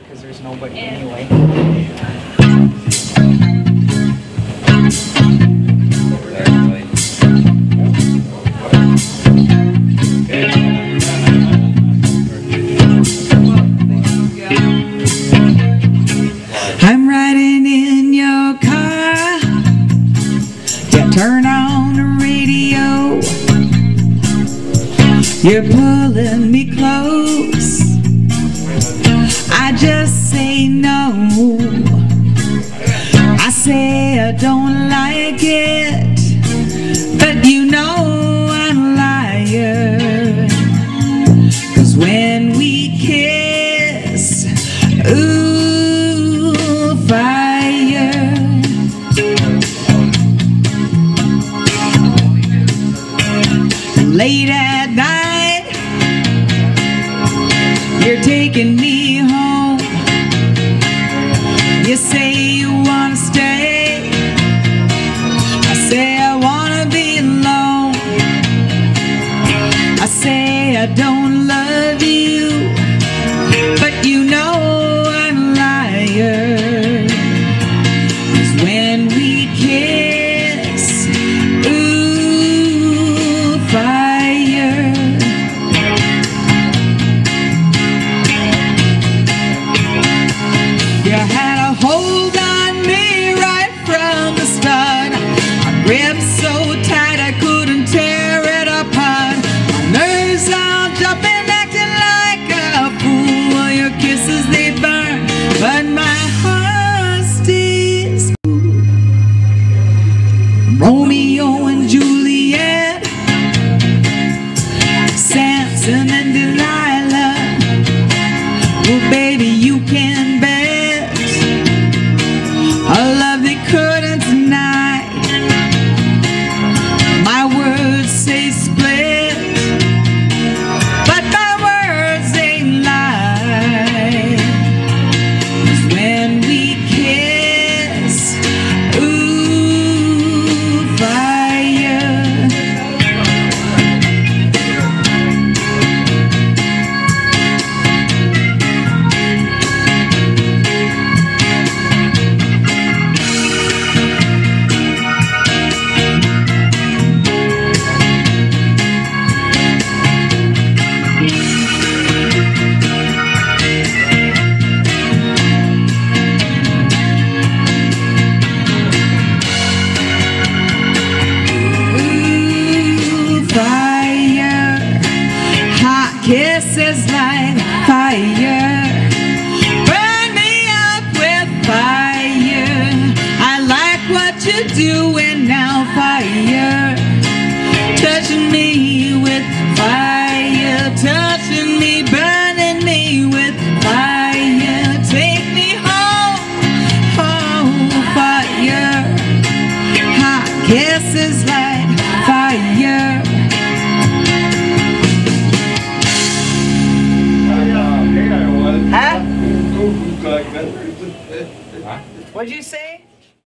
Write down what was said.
because there's nobody anyway. I'm riding in your car. You turn on the radio. You're pulling me close. I just say no. I say I don't like it, but you know I'm a liar. 'Cause when we kiss, ooh, fire. Late at night, you're taking me home. You say you wanna stay. I say I wanna be alone. I say I don't love you, but you know I'm a liar. 'Cause when we kiss, ooh, fire. You had a hold on me right from the start. I gripped so tight I couldn't tear it apart. My nerves all jumping, acting like a fool. Your kisses, they burn, but my heart stays cool. Romeo and Juliet, Samson and Delilah. Well, baby, you can bet a love they couldn't deny. My words say split, but my words ain't lie. 'Cause when we kiss, ooh, fire. Ooh, fire. Hot kisses like fire. Burn me up with fire. I like what you're doing